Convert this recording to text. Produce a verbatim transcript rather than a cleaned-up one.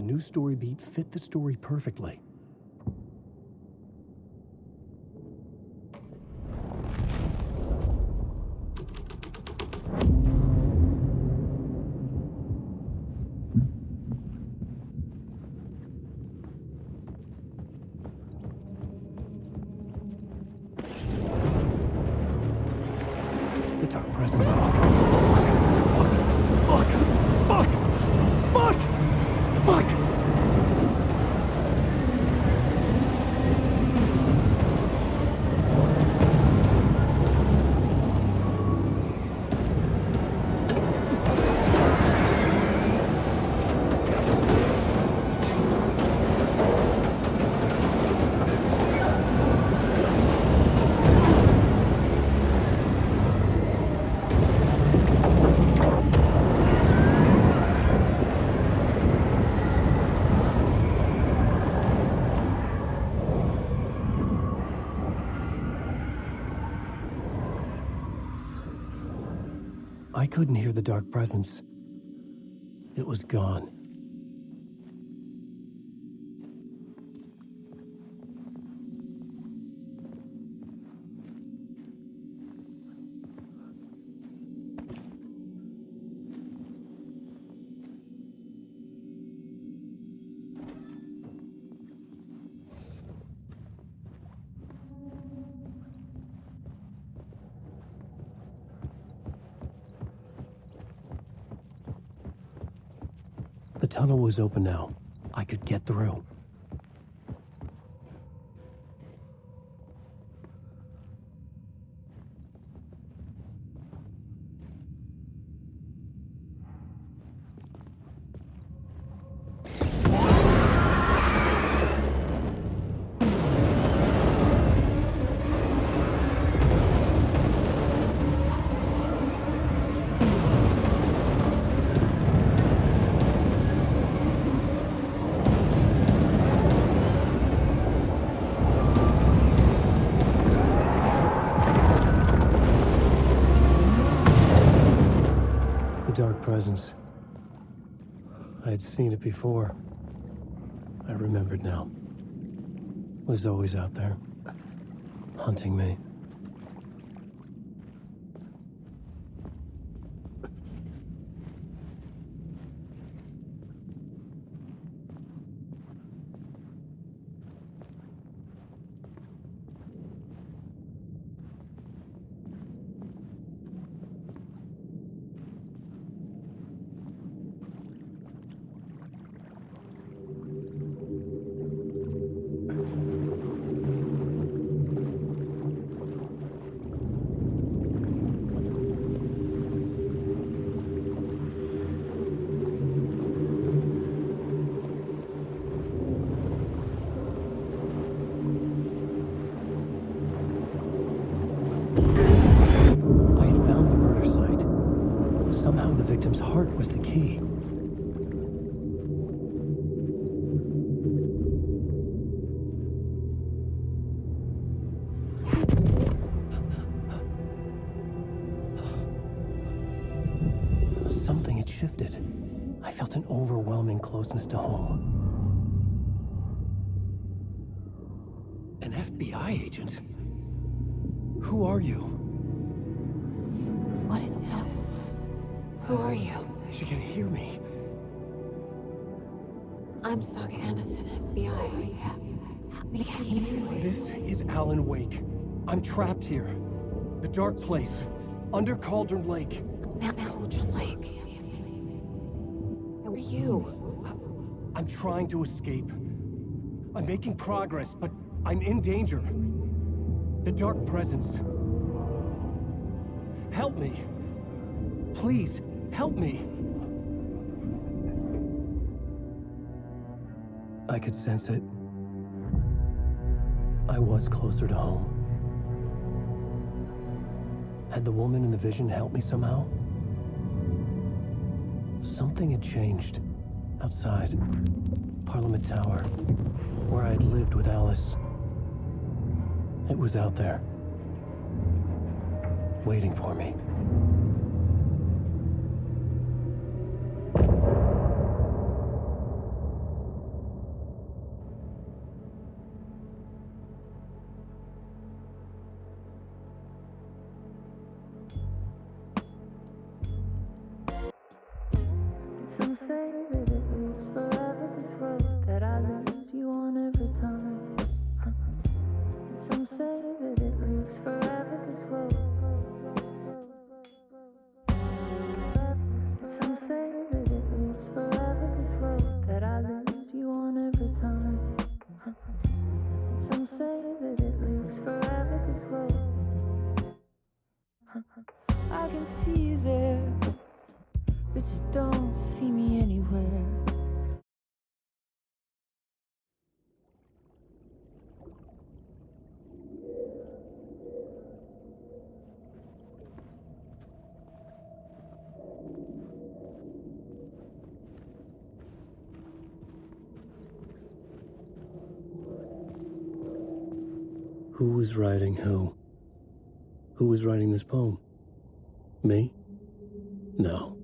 new story beat fit the story perfectly. The dark presence. Fuck! Fuck! Fuck! Fuck! Fuck! I couldn't hear the dark presence. It was gone. The tunnel was open now. I could get through. Dark presence. I had seen it before. I remembered now. It was always out there, hunting me. Somehow the victim's heart was the key. Something had shifted. I felt an overwhelming closeness to home. An F B I agent? Who are you? What is this? Who are you? She can hear me. I'm Saga Anderson, F B I. Help me get you. This is Alan Wake. I'm trapped here. The dark place. Under Cauldron Lake. Mount Cauldron Lake. Who are you? I'm trying to escape. I'm making progress, but I'm in danger. The dark presence. Help me. Please, help me. I could sense it. I was closer to home. Had the woman in the vision helped me somehow? Something had changed. Outside. Parliament Tower. Where I had lived with Alice. It was out there. Waiting for me. I can see you there, but you don't see me anywhere. Who was writing who? Who was writing this poem? Me? No.